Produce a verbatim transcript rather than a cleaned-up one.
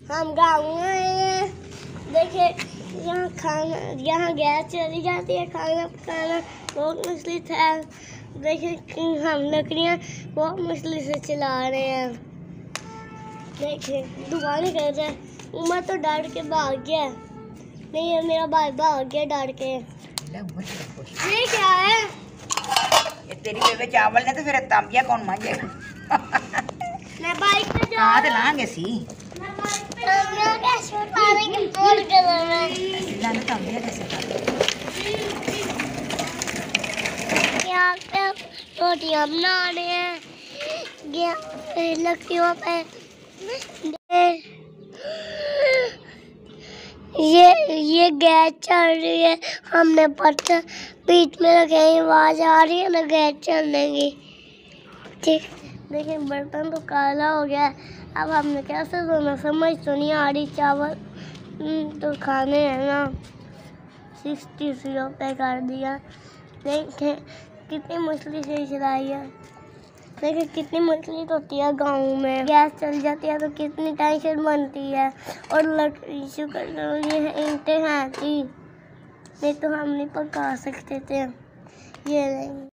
हम गाँव में आए हैं। देखिए यहाँ खाना, यहाँ गैस चली जाती है खाना पकाना बहुत मुश्किल है। देखिए हम लकड़ियाँ बहुत मुश्किल से चला रहे हैं। देखिए धुआं निकल रहा है। उमर तो डर के भाग गया। नहीं है मेरा भाई भाग गया डर के। ये क्या है? ये तेरी बेबे चावल ने तो फिर तांबिया कौन मांगेगा? मैं बाइक पे जा हाँ तो लाएंगे सी। मैं बाइक पे जा रहा हूँ। कैसे उतारे के फोन कर रहा है? लाने तांबिया कैसे कर? यहाँ पे रोटियाँ बना रहे हैं। ये लकड़ियों पे ये ये गैस चल रही है। हमने पत्थर बीच में रखे हैं। आवाज आ रही है ना गैस चलने की। ठीक देखिए बर्तन तो काला हो गया। अब हमने कैसे धोना समझ तो नहीं आ रही। चावल तो खाने हैं ना। सिक्सटी जीरो पे कर दिया। देखें कितनी मुश्किल से चलाई है। देखिए कितनी मुश्किल होती है गाँव में। गैस चल जाती है तो कितनी टेंशन बनती है। और लकड़ी शुक्र ये ईंटें हैं थी नहीं तो हम नहीं पका सकते थे। ये नहीं